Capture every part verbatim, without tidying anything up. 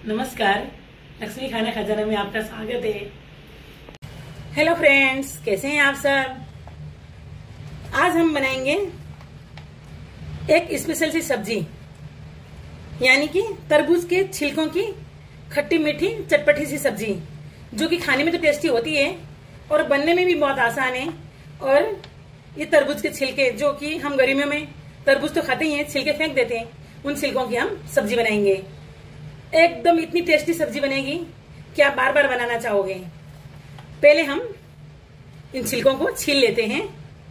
नमस्कार, लक्ष्मी खाना खजाना में आपका स्वागत है। हेलो फ्रेंड्स, कैसे हैं आप सब। आज हम बनाएंगे एक स्पेशल सी सब्जी, यानी कि तरबूज के छिलकों की खट्टी मीठी चटपटी सी सब्जी, जो कि खाने में तो टेस्टी होती है और बनने में भी बहुत आसान है। और ये तरबूज के छिलके, जो कि हम गर्मियों में तरबूज तो खाते ही हैं, छिलके फेंक देते हैं, उन छिलकों की हम सब्जी बनाएंगे। एकदम इतनी टेस्टी सब्जी बनेगी कि आप बार बार बनाना चाहोगे। पहले हम इन छिलकों को छील लेते हैं।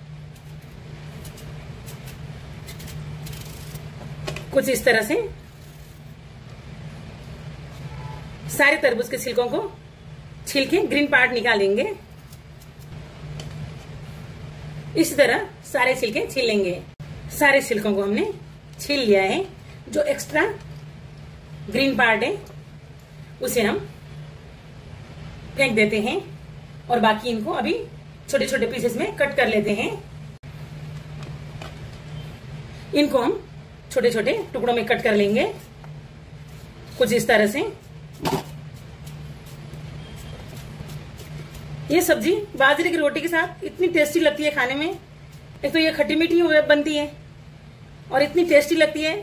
कुछ इस तरह से सारे तरबूज के छिलकों को छील के ग्रीन पार्ट निकालेंगे। इस तरह सारे छिलके छील लेंगे। सारे छिलकों को हमने छील लिया है। जो एक्स्ट्रा ग्रीन पार्ट है उसे हम फेंक देते हैं और बाकी इनको अभी छोटे छोटे पीसेस में कट कर लेते हैं। इनको हम छोटे छोटे टुकड़ों में कट कर लेंगे, कुछ इस तरह से। ये सब्जी बाजरे की रोटी के साथ इतनी टेस्टी लगती है खाने में। एक तो ये खट्टी मीठी बनती है और इतनी टेस्टी लगती है।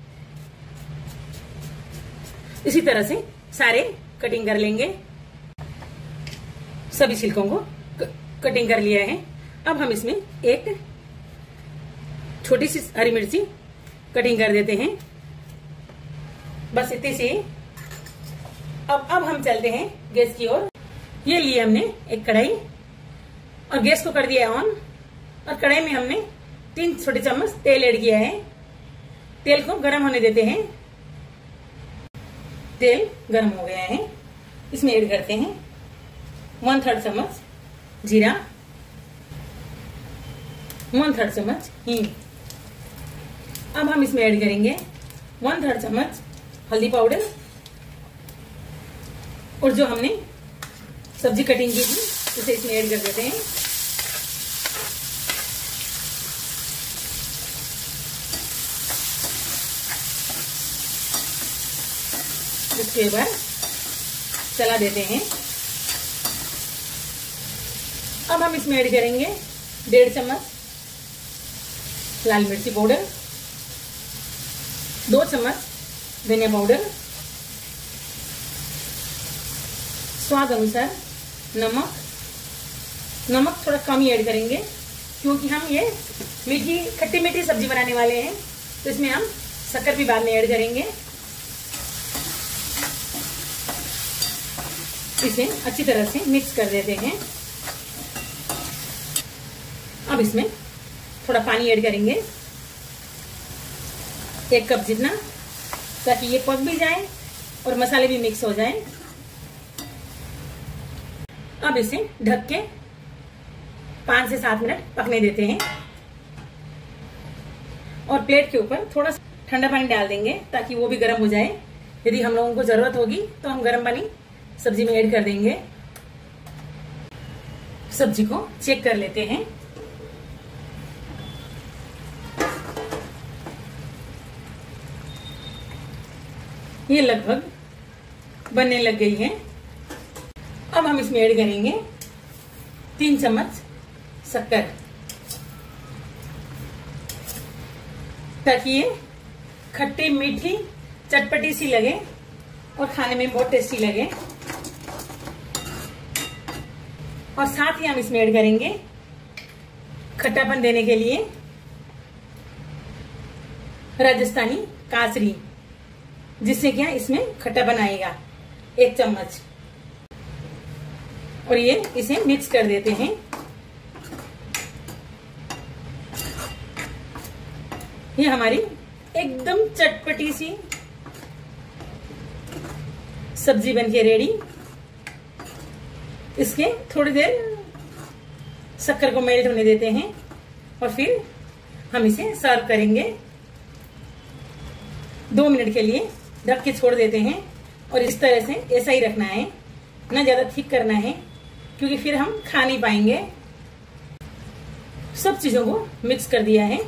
इसी तरह से सारे कटिंग कर लेंगे। सभी छिलकों को कटिंग कर लिया है। अब हम इसमें एक छोटी सी हरी मिर्ची कटिंग कर देते हैं, बस इतनी सी। अब अब हम चलते हैं गैस की ओर। ये लिए हमने एक कढ़ाई और गैस को कर दिया ऑन। और कढ़ाई में हमने तीन छोटे चम्मच तेल ऐड किया है। तेल को गर्म होने देते हैं। तेल गर्म हो गया है, इसमें ऐड करते हैं वन थर्ड चम्मच जीरा, वन थर्ड चम्मच हींग। अब हम इसमें ऐड करेंगे वन थर्ड चम्मच हल्दी पाउडर। और जो हमने सब्जी कटिंग की थी उसे इसमें ऐड कर देते हैं। इसके बाद चला देते हैं। अब हम इसमें ऐड करेंगे डेढ़ चम्मच लाल मिर्ची पाउडर, दो चम्मच धनिया पाउडर, स्वाद अनुसार नमक। नमक थोड़ा कम ही ऐड करेंगे क्योंकि हम ये मीठी खट्टी मीठी सब्जी बनाने वाले हैं, तो इसमें हम शक्कर भी बाद में ऐड करेंगे। इसे अच्छी तरह से मिक्स कर देते हैं। अब इसमें थोड़ा पानी ऐड करेंगे, एक कप जितना, ताकि ये पक भी जाए और मसाले भी मिक्स हो जाए। अब इसे ढक के पांच से सात मिनट पकने देते हैं। और प्लेट के ऊपर थोड़ा ठंडा पानी डाल देंगे ताकि वो भी गर्म हो जाए। यदि हम लोगों को जरूरत होगी तो हम गर्म पानी सब्जी में ऐड कर देंगे। सब्जी को चेक कर लेते हैं। ये लगभग बनने लग गई है। अब हम इसमें ऐड करेंगे तीन चम्मच शक्कर, ताकि ये खट्टी मीठी चटपटी सी लगे और खाने में बहुत टेस्टी लगे। और साथ ही हम इसमें ऐड करेंगे खट्टापन देने के लिए राजस्थानी कासरी, जिससे क्या इसमें खट्टापन आएगा, एक चम्मच। और ये इसे मिक्स कर देते हैं। ये हमारी एकदम चटपटी सी सब्जी बनके रेडी। इसके थोड़ी देर शक्कर को मेल्ट होने देते हैं और फिर हम इसे सर्व करेंगे। दो मिनट के लिए ढक के छोड़ देते हैं और इस तरह से ऐसा ही रखना है, ना ज्यादा थिक करना है क्योंकि फिर हम खा नहीं पाएंगे। सब चीजों को मिक्स कर दिया है।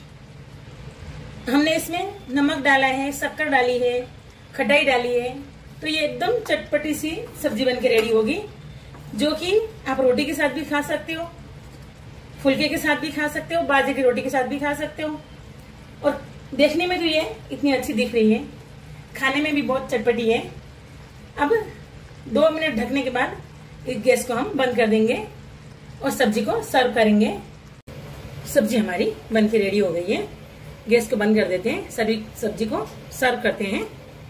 हमने इसमें नमक डाला है, शक्कर डाली है, खटाई डाली है तो ये एकदम चटपटी सी सब्जी बन के रेडी होगी, जो कि आप रोटी के साथ भी खा सकते हो, फुलके के साथ भी खा सकते हो, बाजरे की रोटी के साथ भी खा सकते हो। और देखने में तो ये इतनी अच्छी दिख रही है, खाने में भी बहुत चटपटी है। अब दो मिनट ढकने के बाद इस गैस को हम बंद कर देंगे और सब्जी को सर्व करेंगे। सब्जी हमारी बन के रेडी हो गई है, गैस को बंद कर देते हैं, सभी सब्जी को सर्व करते हैं।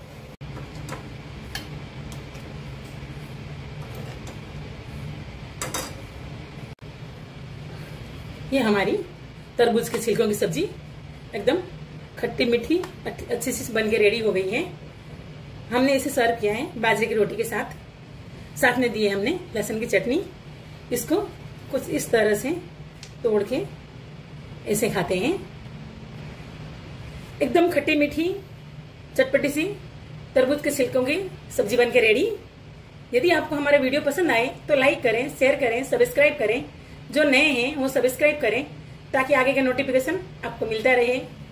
ये हमारी तरबूज के छिलकों की सब्जी एकदम खट्टी मीठी अच्छी सी बन के रेडी हो गई है। हमने इसे सर्व किया है बाजरे की रोटी के साथ, साथ में दिए हमने लहसुन की चटनी। इसको कुछ इस तरह से तोड़ के ऐसे खाते हैं, एकदम खट्टी मीठी चटपटी सी तरबूज के छिलकों की सब्जी बन के रेडी। यदि आपको हमारा वीडियो पसंद आए तो लाइक करें, शेयर करें, सब्सक्राइब करें। जो नए हैं वो सब्सक्राइब करें ताकि आगे का नोटिफिकेशन आपको मिलता रहे।